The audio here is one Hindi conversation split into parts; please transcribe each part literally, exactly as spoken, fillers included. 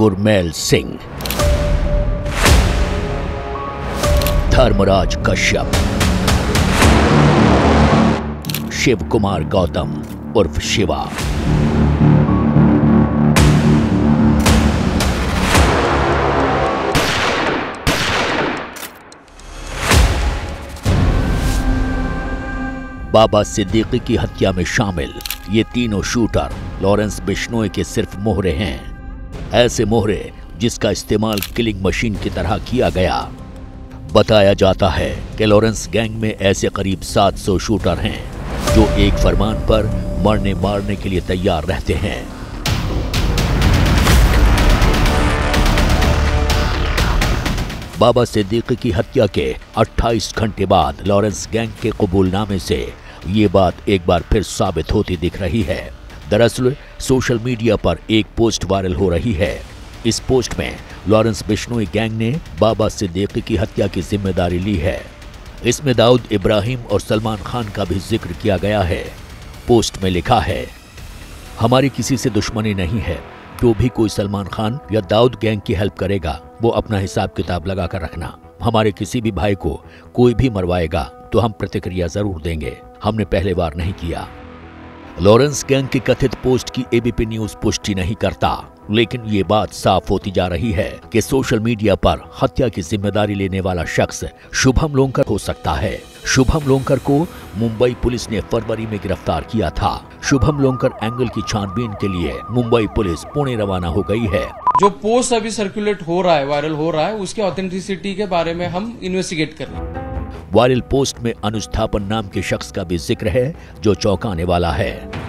गुरमेल सिंह, धर्मराज कश्यप, शिव कुमार गौतम उर्फ शिवा, बाबा सिद्दीकी की हत्या में शामिल ये तीनों शूटर लॉरेंस बिश्नोई के सिर्फ मोहरे हैं। ऐसे मोहरे जिसका इस्तेमाल किलिंग मशीन की तरह किया गया। बताया जाता है कि लॉरेंस गैंग में ऐसे करीब सात सौ शूटर हैं जो एक फरमान पर मरने मारने के लिए तैयार रहते हैं। बाबा सिद्दीकी की हत्या के अट्ठाईस घंटे बाद लॉरेंस गैंग के कबूलनामे से ये बात एक बार फिर साबित होती दिख रही है। दरअसल सोशल मीडिया पर एक पोस्ट वायरल हो रही है। इस पोस्ट में लॉरेंस बिश्नोई गैंग ने बाबा सिद्दीकी की हत्या की जिम्मेदारी ली है। इसमें दाऊद इब्राहिम और सलमान खान का भी जिक्र किया गया है। पोस्ट में लिखा है, हमारी किसी से दुश्मनी नहीं है। जो भी कोई सलमान खान या दाऊद गैंग की हेल्प करेगा वो अपना हिसाब किताब लगा कर रखना। हमारे किसी भी भाई को कोई भी मरवाएगा तो हम प्रतिक्रिया जरूर देंगे। हमने पहले बार नहीं किया। लॉरेंस गैंग की कथित पोस्ट की एबीपी न्यूज पुष्टि नहीं करता, लेकिन ये बात साफ होती जा रही है कि सोशल मीडिया पर हत्या की जिम्मेदारी लेने वाला शख्स शुभम लोंकर हो सकता है। शुभम लोंकर को मुंबई पुलिस ने फरवरी में गिरफ्तार किया था। शुभम लोंकर एंगल की छानबीन के लिए मुंबई पुलिस पुणे रवाना हो गई है। जो पोस्ट अभी सर्कुलेट हो रहा है, वायरल हो रहा है, उसके ऑथेंटिसिटी के बारे में हम इन्वेस्टिगेट कर रहे हैं। वायरल पोस्ट में अनुज थापन नाम के शख्स का भी जिक्र है जो चौंकाने वाला है।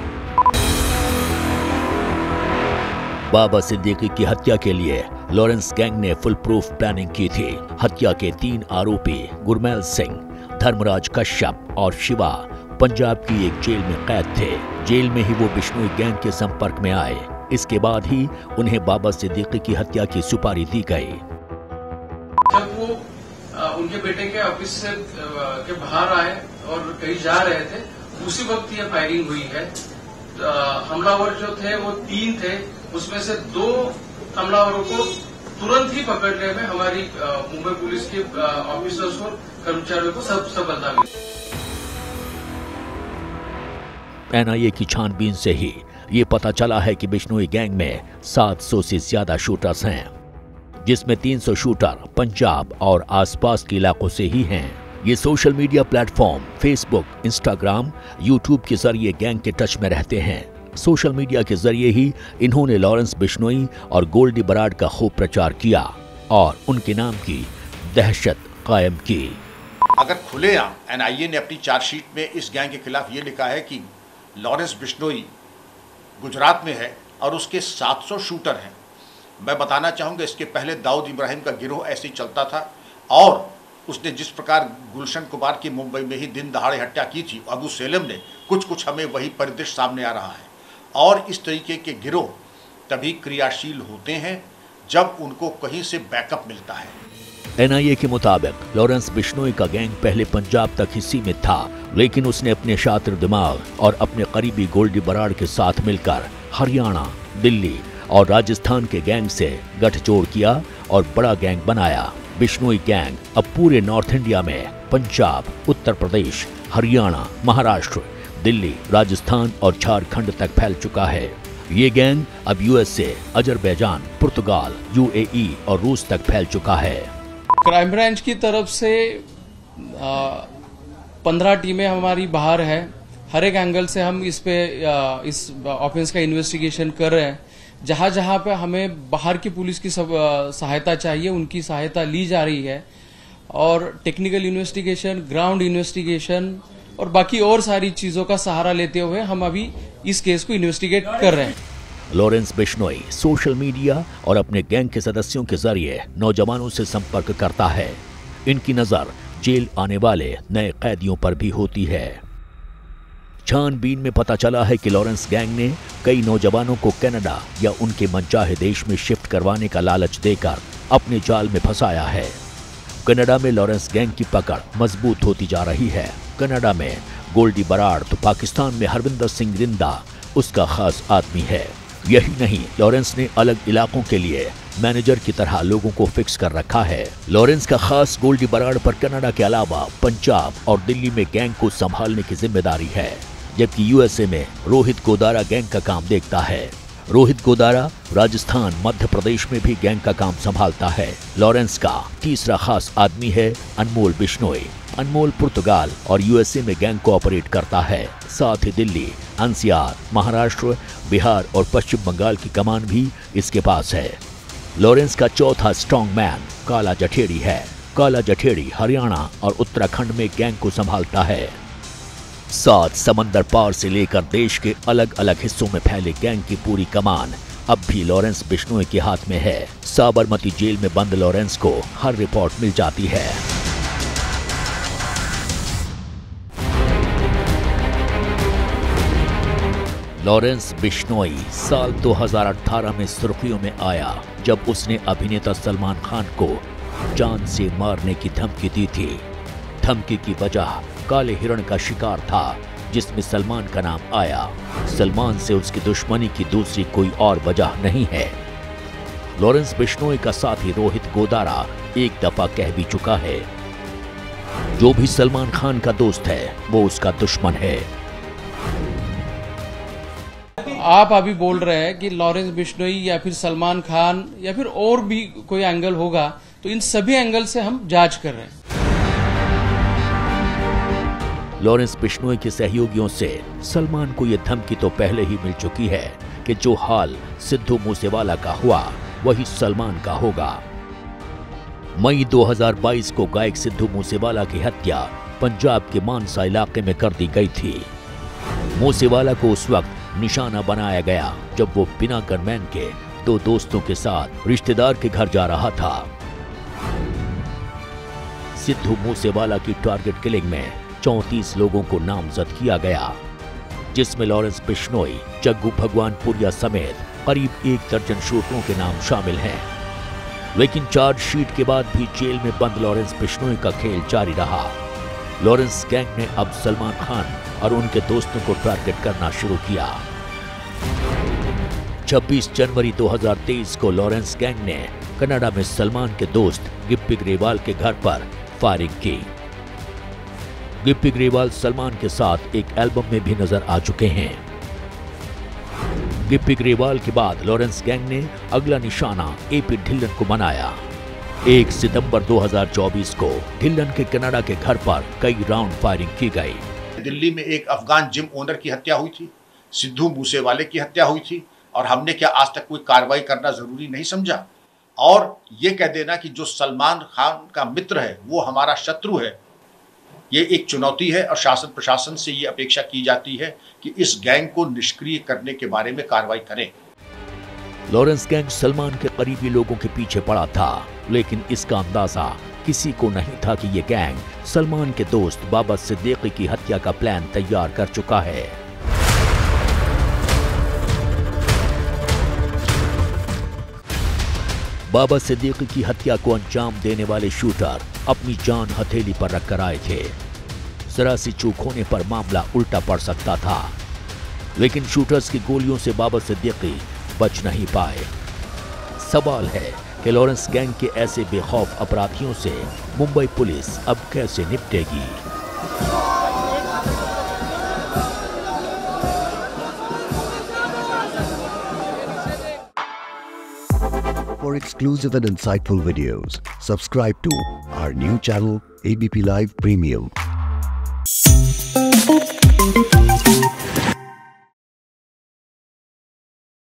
बाबा सिद्दीकी की हत्या के लिए लॉरेंस गैंग ने फुल प्रूफ प्लानिंग की थी। हत्या के तीन आरोपी गुरमेल सिंह, धर्मराज कश्यप और शिवा पंजाब की एक जेल में कैद थे। जेल में ही वो बिश्नोई गैंग के संपर्क में आए। इसके बाद ही उन्हें बाबा सिद्दीकी की हत्या की सुपारी दी गई। जब वो उनके बेटे के ऑफिस से के बाहर आए और कहीं जा रहे थे, उसी वक्त ये फायरिंग हुई है। हमलावर जो थे वो तीन थे, उसमें से दो हमलावरों को तुरंत ही पकड़ने में हमारी मुंबई पुलिस के ऑफिसर्स और कर्मचारियों को सब सफलता मिली। एनआईए की छानबीन से ही ये पता चला है कि बिश्नोई गैंग में सात सौ से ज्यादा शूटर्स हैं, जिसमें तीन सौ शूटर पंजाब और आसपास के इलाकों से ही हैं। ये social media platform Facebook, Instagram, YouTube के जरिए गैंग के टच में रहते हैं। सोशल मीडिया के जरिए ही इन्होंने लॉरेंस बिश्नोई और गोल्डी बराड का खूब प्रचार किया और उनके नाम की दहशत कायम की। अगर खुलेआम एनआईए ने अपनी चार्जशीट में इस गैंग के खिलाफ ये लिखा है कि लॉरेंस बिश्नोई गुजरात में है और उसके सात सौ शूटर हैं, मैं बताना चाहूँगा इसके पहले दाऊद इब्राहिम का गिरोह ऐसे ही चलता था और उसने जिस प्रकार गुलशन कुमार की मुंबई में ही दिन दहाड़े हत्या की थी, अबू सेलम ने कुछ कुछ हमें वही परिदृश्य सामने आ रहा है। और इस तरीके के गिरोह तभी क्रियाशील होते हैं जब उनको कहीं से बैकअप मिलता है। एनआईए के मुताबिक लॉरेंस बिश्नोई का गैंग पहले पंजाब तक ही सीमित था, लेकिन उसने अपने शातिर दिमाग और अपने करीबी गोल्डी बराड के साथ मिलकर हरियाणा, दिल्ली और राजस्थान के गैंग से गठजोड़ किया और बड़ा गैंग बनाया। बिश्नोई गैंग अब पूरे नॉर्थ इंडिया में पंजाब, उत्तर प्रदेश, हरियाणा, महाराष्ट्र, दिल्ली, राजस्थान और झारखंड तक फैल चुका है। ये गैंग अब यूएसए, अजरबैजान, पुर्तगाल, यूएई और रूस तक फैल चुका है। क्राइम ब्रांच की तरफ से पंद्रह टीमें हमारी बाहर है। हर एक एंगल से हम इस पे आ, इस ऑफेंस का इन्वेस्टिगेशन कर रहे हैं। जहां जहां पे हमें बाहर की पुलिस की सब सहायता चाहिए, उनकी सहायता ली जा रही है और टेक्निकल इन्वेस्टिगेशन, ग्राउंड इन्वेस्टिगेशन और बाकी और सारी चीजों का सहारा लेते हुए हम अभी इस केस को इन्वेस्टिगेट कर रहे हैं। लॉरेंस बिश्नोई सोशल मीडिया और अपने गैंग के सदस्यों के जरिए नौजवानों से संपर्क करता है। इनकी नजर जेल आने वाले नए कैदियों पर भी होती है। छानबीन में पता चला है कि लॉरेंस गैंग ने कई नौजवानों को कनाडा या उनके मनचाहे देश में शिफ्ट करवाने का लालच देकर अपने जाल में फंसाया है। कनाडा में लॉरेंस गैंग की पकड़ मजबूत होती जा रही है। कनाडा में गोल्डी बराड तो पाकिस्तान में हरविंदर सिंह रिंदा उसका खास आदमी है। यही नहीं, लॉरेंस ने अलग इलाकों के लिए मैनेजर की तरह लोगों को फिक्स कर रखा है। लॉरेंस का खास गोल्डी बराड़ पर कनाडा के अलावा पंजाब और दिल्ली में गैंग को संभालने की जिम्मेदारी है, जबकि यूएसए में रोहित गोदारा गैंग का काम देखता है। रोहित गोदारा राजस्थान, मध्य प्रदेश में भी गैंग का काम संभालता है। लॉरेंस का तीसरा खास आदमी है अनमोल बिश्नोई। अनमोल पुर्तगाल और यूएसए में गैंग को ऑपरेट करता है। साथ ही दिल्ली, एनसीआर, महाराष्ट्र, बिहार और पश्चिम बंगाल की कमान भी इसके पास है। लॉरेंस का चौथा स्ट्रॉन्ग मैन काला जठेड़ी है। काला जठेड़ी हरियाणा और उत्तराखंड में गैंग को संभालता है। सात समंदर पार से लेकर देश के अलग अलग हिस्सों में फैले गैंग की पूरी कमान अब भी लॉरेंस बिश्नोई के हाथ में है। साबरमती जेल में बंद लॉरेंस को हर रिपोर्ट मिल जाती है। लॉरेंस बिश्नोई साल दो हज़ार अठारह में सुर्खियों में आया जब उसने अभिनेता सलमान खान को जान से मारने की धमकी दी थी। धमकी की वजह काले हिरण का शिकार था, जिसमें सलमान का नाम आया। सलमान से उसकी दुश्मनी की दूसरी कोई और वजह नहीं है। लॉरेंस बिश्नोई का साथी रोहित गोदारा एक दफा कह भी चुका है, जो भी सलमान खान का दोस्त है वो उसका दुश्मन है। आप अभी बोल रहे हैं कि लॉरेंस बिश्नोई या फिर सलमान खान या फिर और भी कोई एंगल होगा, तो इन सभी एंगल से हम जांच कर रहे हैं। लॉरेंस बिश्नोई के सहयोगियों से सलमान को यह धमकी तो पहले ही मिल चुकी है कि जो हाल सिद्धू मूसेवाला का हुआ वही सलमान का होगा। मई दो हज़ार बाईस को गायक सिद्धू मूसेवाला की हत्या पंजाब के मानसा इलाके में कर दी गई थी। मूसेवाला को उस वक्त निशाना बनाया गया जब वो बिना गनमैन के दो दोस्तों के साथ रिश्तेदार के घर जा रहा था। सिद्धू मूसेवाला की टारगेट किलिंग में चौंतीस लोगों को नामजद किया गया, जिसमें लॉरेंस बिश्नोई, जग्गू भगवानपुरिया समेत करीब एक दर्जन शूटरों के नाम शामिल हैं। लेकिन चार्जशीट के बाद भी जेल में बंद लॉरेंस बिश्नोई का खेल जारी रहा। लॉरेंस गैंग ने अब सलमान खान और उनके दोस्तों को टारगेट करना शुरू किया। छब्बीस जनवरी दो हज़ार तेईस को लॉरेंस गैंग ने कनाडा में सलमान के दोस्त गिप्पी ग्रेवाल के घर पर फायरिंग की। गिप्पी ग्रेवाल सलमान के साथ एक एल्बम में भी नजर आ चुके हैं। गिप्पी ग्रेवाल के बाद लॉरेंस गैंग ने अगला निशाना एपी ढिल्लन को बनाया। एक सितंबर दो हज़ार चौबीस को ढिल्लन के कनाडा के घर पर कई राउंड फायरिंग की गई। दिल्ली में एक अफगान जिम ओनर की हत्या हुई थी, सिद्धू मूसेवाले की हत्या हुई थी, और हमने क्या आज तक कोई कार्रवाई करना जरूरी नहीं समझा? और ये कह देना कि जो सलमान खान का मित्र है वो हमारा शत्रु है, ये एक चुनौती है और शासन प्रशासन से ये अपेक्षा की जाती है कि इस गैंग को निष्क्रिय करने के बारे में कार्रवाई करें। लॉरेंस गैंग सलमान के करीबी लोगों के पीछे पड़ा था, लेकिन इसका अंदाजा किसी को नहीं था कि ये गैंग सलमान के दोस्त बाबा सिद्दीकी की हत्या का प्लान तैयार कर चुका है। बाबा सिद्दीकी की हत्या को अंजाम देने वाले शूटर अपनी जान हथेली पर रखकर आए थे। जरा सी चूक होने पर मामला उल्टा पड़ सकता था, लेकिन शूटर्स की गोलियों से बाबा सिद्दीकी बच नहीं पाए। सवाल है कि लॉरेंस गैंग के ऐसे बेखौफ अपराधियों से मुंबई पुलिस अब कैसे निपटेगी? For exclusive and insightful videos, subscribe to our new channel A B P Live Premium.